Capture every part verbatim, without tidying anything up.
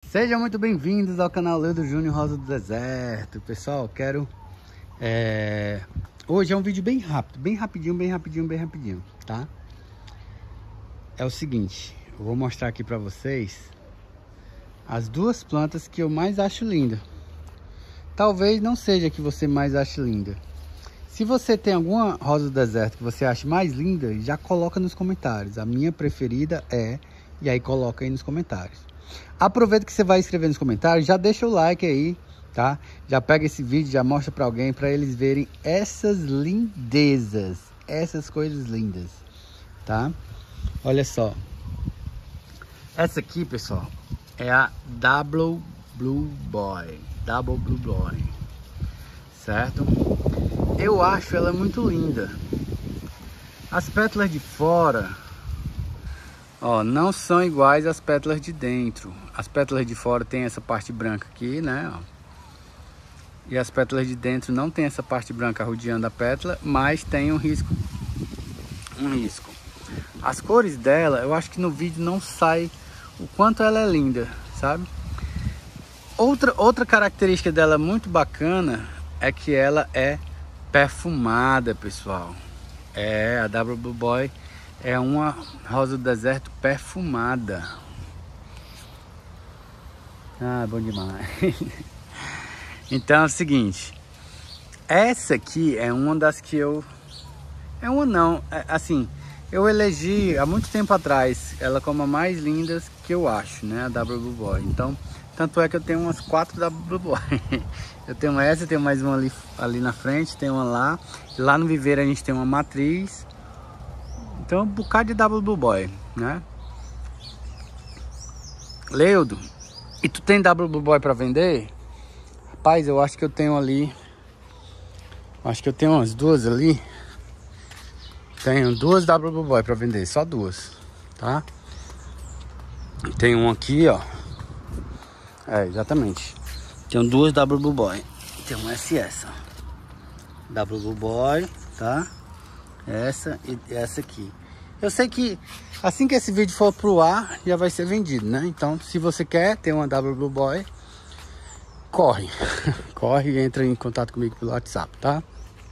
Sejam muito bem-vindos ao canal Leandro Júnior Rosa do Deserto. Pessoal, quero... É... Hoje é um vídeo bem rápido, bem rapidinho, bem rapidinho, bem rapidinho, tá? É o seguinte, eu vou mostrar aqui pra vocês as duas plantas que eu mais acho linda. Talvez não seja a que você mais ache linda. Se você tem alguma rosa do deserto que você acha mais linda, já coloca nos comentários. A minha preferida é... E aí coloca aí nos comentários. Aproveita que você vai escrever nos comentários, já deixa o like aí, tá? Já pega esse vídeo, já mostra pra alguém, pra eles verem essas lindezas, essas coisas lindas, tá? Olha só. Essa aqui, pessoal, é a Double Blue Boy, Double Blue Boy, certo? Eu acho ela muito linda. As pétalas de fora... Ó, não são iguais às pétalas de dentro. As pétalas de fora tem essa parte branca aqui, né? Ó. E as pétalas de dentro não tem essa parte branca rodeando a pétala, mas tem um risco. Um risco. As cores dela, eu acho que no vídeo não sai o quanto ela é linda, sabe? Outra, outra característica dela muito bacana é que ela é perfumada, pessoal. É, a Double Blue Boy é uma rosa do deserto perfumada. Ah, bom demais. Então é o seguinte, essa aqui é uma das que eu... É uma não, é, assim, eu elegi há muito tempo atrás ela como a mais linda que eu acho, né? A Double Blue Boy. Então, tanto é que eu tenho umas quatro Double Blue Boy. Eu tenho essa, tenho mais uma ali, ali na frente, tem uma lá. Lá no viveiro a gente tem uma matriz. Então, um bocado de Double Blue Boy, né? Leudo, e tu tem Double Blue Boy pra vender? Rapaz, eu acho que eu tenho ali... Acho que eu tenho umas duas ali. Tenho duas Double Blue Boy pra vender, só duas, tá? Tem um aqui, ó. É, exatamente. Tenho duas Double Blue Boy. Tem uma essa e essa. Double Blue Boy, tá? Essa e essa aqui. Eu sei que assim que esse vídeo for pro ar, já vai ser vendido, né? Então, se você quer ter uma Double Blue Boy, corre. Corre e entra em contato comigo pelo WhatsApp, tá?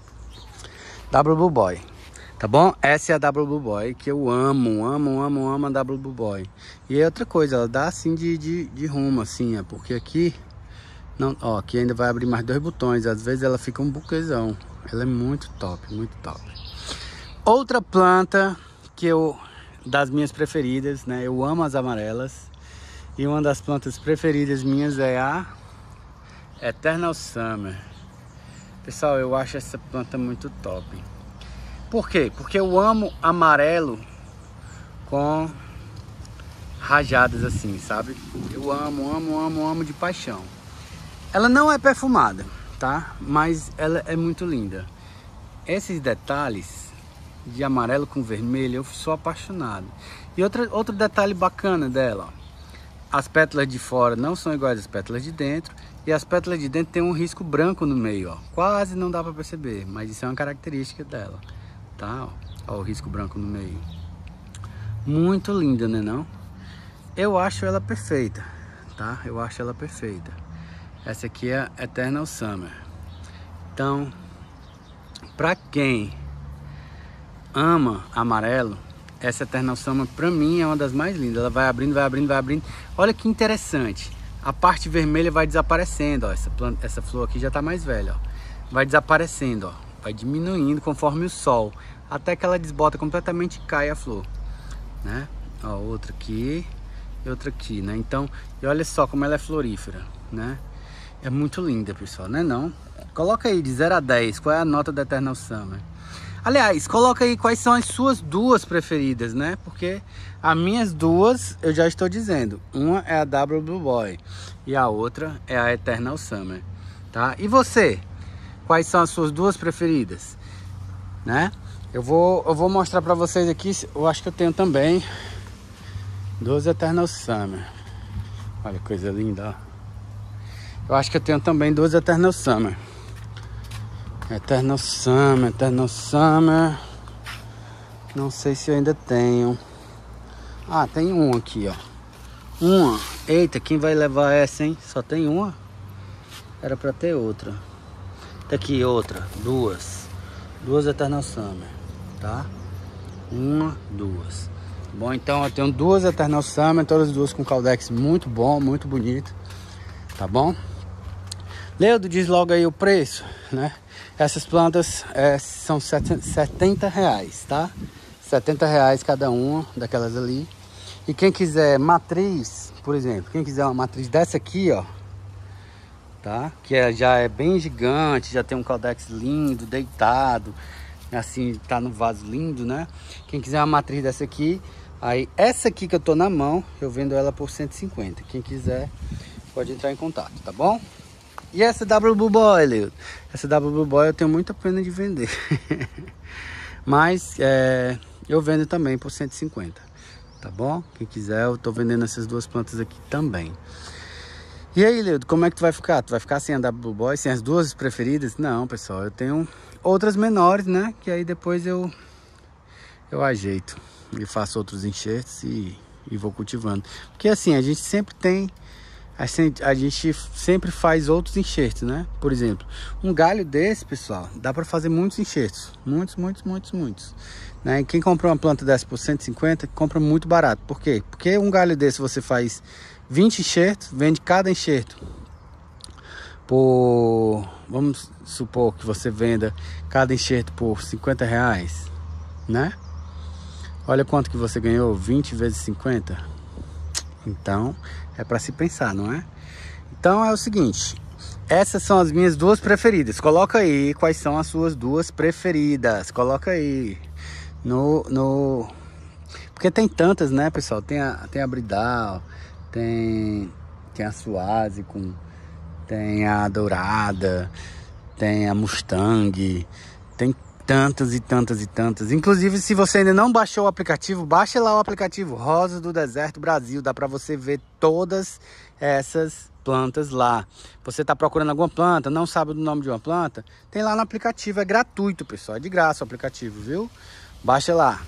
Double Blue Boy, tá bom? Essa é a Double Blue Boy que eu amo, amo, amo, amo a Double Blue Boy. E é outra coisa, ela dá assim de, de, de rumo, assim, é porque aqui... Não, ó, aqui ainda vai abrir mais dois botões. Às vezes ela fica um buquezão. Ela é muito top, muito top. Outra planta que eu, das minhas preferidas, né? Eu amo as amarelas. E uma das plantas preferidas minhas é a Eternal Summer. Pessoal, eu acho essa planta muito top. Por quê? Porque eu amo amarelo com rajadas assim, sabe? Eu amo, amo, amo, amo de paixão. Ela não é perfumada, tá? Mas ela é muito linda. Esses detalhes de amarelo com vermelho, eu sou apaixonado. E outra, outro detalhe bacana dela, ó. As pétalas de fora não são iguais às pétalas de dentro. E as pétalas de dentro tem um risco branco no meio, ó. Quase não dá pra perceber, mas isso é uma característica dela, tá? Ó, ó o risco branco no meio. Muito linda, né não? Eu acho ela perfeita, tá? Eu acho ela perfeita. Essa aqui é a Eternal Summer. Então, pra quem ama amarelo, essa Eternal Summer pra mim é uma das mais lindas. Ela vai abrindo, vai abrindo, vai abrindo. Olha que interessante. A parte vermelha vai desaparecendo, ó. Essa, planta, essa flor aqui já tá mais velha, ó. Vai desaparecendo, ó. Vai diminuindo conforme o sol. Até que ela desbota completamente e cai a flor, né? Ó, outra aqui e outra aqui, né? Então, e olha só como ela é florífera, né? É muito linda, pessoal, né não? Coloca aí de zero a dez, qual é a nota da Eternal Summer? Aliás, coloca aí quais são as suas duas preferidas, né? Porque as minhas duas, eu já estou dizendo. Uma é a Double Blue Boy e a outra é a Eternal Summer, tá? E você? Quais são as suas duas preferidas? Né? Eu vou, eu vou mostrar pra vocês aqui, eu acho que eu tenho também duas Eternal Summer. Olha que coisa linda, ó. Eu acho que eu tenho também duas Eternal Summer. Eternal Summer, Eternal Summer. Não sei se eu ainda tenho. Ah, tem um aqui, ó. Uma Eita, quem vai levar essa, hein? Só tem uma? Era pra ter outra. Tá aqui outra, duas. Duas Eternal Summer, tá? Uma, duas. Bom, então eu tenho duas Eternal Summer, todas duas com caldex muito bom, muito bonito. Tá bom? Leudo, diz logo aí o preço, né? Essas plantas é, são setenta reais, tá? setenta reais cada uma daquelas ali. E quem quiser matriz, por exemplo, quem quiser uma matriz dessa aqui, ó, tá? Que é, já é bem gigante, já tem um caldex lindo, deitado, assim, tá no vaso lindo, né? Quem quiser uma matriz dessa aqui, aí essa aqui que eu tô na mão, eu vendo ela por cento e cinquenta. Quem quiser pode entrar em contato, tá bom? E essa W Blue Boy, Leo? Essa W Blue Boy eu tenho muita pena de vender. Mas é, eu vendo também por cento e cinquenta, tá bom? Quem quiser, eu tô vendendo essas duas plantas aqui também. E aí, Leo, como é que tu vai ficar? Tu vai ficar sem a W Blue Boy, sem as duas preferidas? Não, pessoal, eu tenho outras menores, né? Que aí depois eu, eu ajeito e faço outros enxertos e, e vou cultivando. Porque assim, a gente sempre tem... A gente sempre faz outros enxertos, né? Por exemplo, um galho desse, pessoal, dá para fazer muitos enxertos. Muitos, muitos, muitos, muitos. Né? E quem comprou uma planta dessa por cento e cinquenta, compra muito barato. Por quê? Porque um galho desse você faz vinte enxertos, vende cada enxerto por... Vamos supor que você venda cada enxerto por cinquenta reais, né? Olha quanto que você ganhou, vinte vezes cinquenta. Então, é para se pensar, não é? Então é o seguinte, essas são as minhas duas preferidas. Coloca aí quais são as suas duas preferidas. Coloca aí no... no... Porque tem tantas, né, pessoal? Tem a, tem a Bridal, tem, tem a Suase, com, tem a Dourada, tem a Mustang, tem tantas e tantas e tantas. Inclusive, se você ainda não baixou o aplicativo, baixe lá o aplicativo Rosas do Deserto Brasil. Dá para você ver todas essas plantas lá. Você está procurando alguma planta, não sabe o nome de uma planta? Tem lá no aplicativo, é gratuito, pessoal. É de graça o aplicativo, viu? Baixa lá.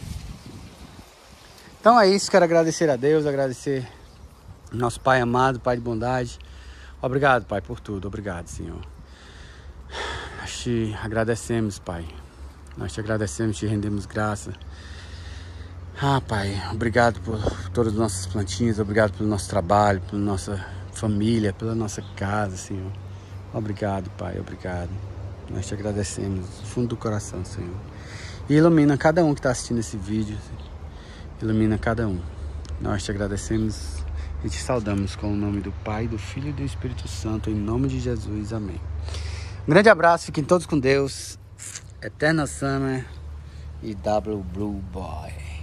Então é isso, quero agradecer a Deus, agradecer nosso Pai amado, Pai de bondade. Obrigado, Pai, por tudo. Obrigado, Senhor. Nós te agradecemos, Pai. Nós te agradecemos, te rendemos graça. Ah, Pai, obrigado por todas as nossas plantinhas. Obrigado pelo nosso trabalho, pela nossa família, pela nossa casa, Senhor. Obrigado, Pai, obrigado. Nós te agradecemos do fundo do coração, Senhor. E ilumina cada um que está assistindo esse vídeo. Ilumina cada um. Nós te agradecemos e te saudamos com o nome do Pai, do Filho e do Espírito Santo. Em nome de Jesus, amém. Um grande abraço, fiquem todos com Deus. Eternal Summer e W Blue Boy.